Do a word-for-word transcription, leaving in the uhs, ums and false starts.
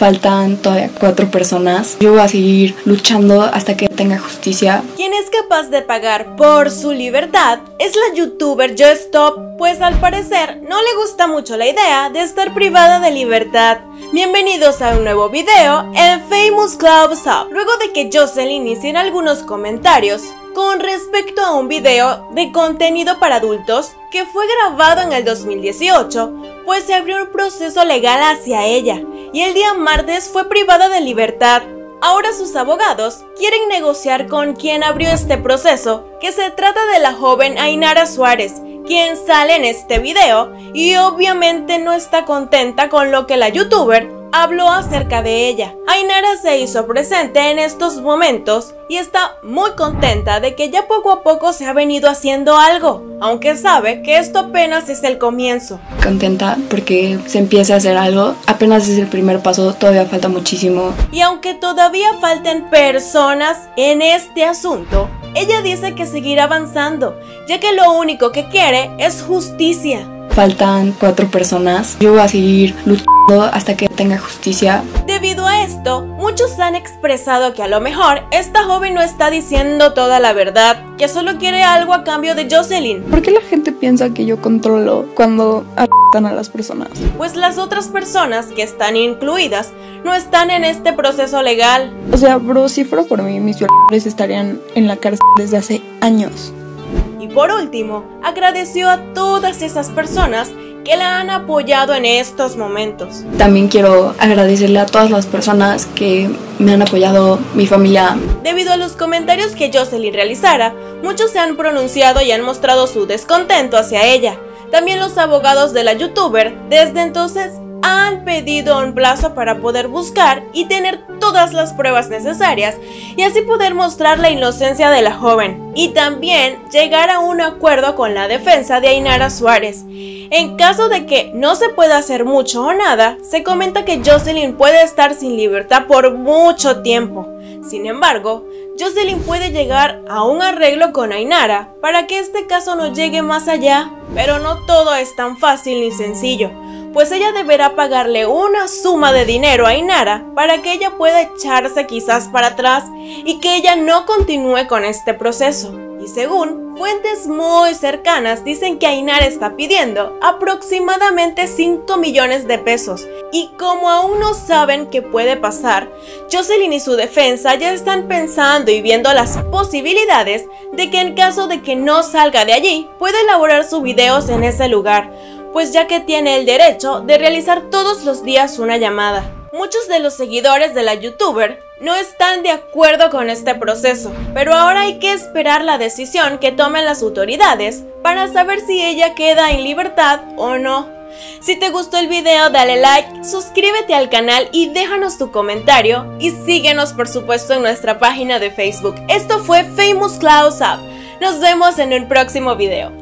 Faltan todavía cuatro personas. Yo voy a seguir luchando hasta que tenga justicia. Quien es capaz de pagar por su libertad es la youtuber JoStop, pues al parecer no le gusta mucho la idea de estar privada de libertad. Bienvenidos a un nuevo video en Famous Close Up. Luego de que Jocelyn hiciera algunos comentarios con respecto a un video de contenido para adultos que fue grabado en el dos mil dieciocho, pues se abrió un proceso legal hacia ella y el día martes fue privada de libertad. Ahora sus abogados quieren negociar con quien abrió este proceso, que se trata de la joven Ainara Suárez, quien sale en este video y obviamente no está contenta con lo que la youtuber habló acerca de ella. Ainara se hizo presente en estos momentos y está muy contenta de que ya poco a poco se ha venido haciendo algo, aunque sabe que esto apenas es el comienzo. Contenta porque se empieza a hacer algo, apenas es el primer paso, todavía falta muchísimo. Y aunque todavía falten personas en este asunto, ella dice que seguirá avanzando, ya que lo único que quiere es justicia. Faltan cuatro personas. Yo voy a seguir luchando hasta que tenga justicia. Debido a esto, muchos han expresado que a lo mejor esta joven no está diciendo toda la verdad, que solo quiere algo a cambio de Jocelyn. ¿Por qué la gente piensa que yo controlo cuando arrestan a las personas? Pues las otras personas que están incluidas no están en este proceso legal. O sea, bro, si fuera por mí, mis violadores estarían en la cárcel desde hace años. Y por último, agradeció a todas esas personas que la han apoyado en estos momentos. También quiero agradecerle a todas las personas que me han apoyado, mi familia. Debido a los comentarios que Jocelyn realizara, muchos se han pronunciado y han mostrado su descontento hacia ella. También los abogados de la youtuber desde entonces han pedido un plazo para poder buscar y tener todas las pruebas necesarias y así poder mostrar la inocencia de la joven y también llegar a un acuerdo con la defensa de Ainara Suárez. En caso de que no se pueda hacer mucho o nada, se comenta que Jocelyn puede estar sin libertad por mucho tiempo. Sin embargo, Jocelyn puede llegar a un arreglo con Ainara para que este caso no llegue más allá, pero no todo es tan fácil ni sencillo, pues ella deberá pagarle una suma de dinero a Ainara para que ella pueda echarse quizás para atrás y que ella no continúe con este proceso. Y según fuentes muy cercanas dicen que Ainara está pidiendo aproximadamente cinco millones de pesos. Y como aún no saben qué puede pasar, Jocelyn y su defensa ya están pensando y viendo las posibilidades de que en caso de que no salga de allí, puede elaborar sus videos en ese lugar, pues ya que tiene el derecho de realizar todos los días una llamada. Muchos de los seguidores de la youtuber no están de acuerdo con este proceso, pero ahora hay que esperar la decisión que tomen las autoridades para saber si ella queda en libertad o no. Si te gustó el video, dale like, suscríbete al canal y déjanos tu comentario y síguenos por supuesto en nuestra página de Facebook. Esto fue Famous Close Up. Nos vemos en un próximo video.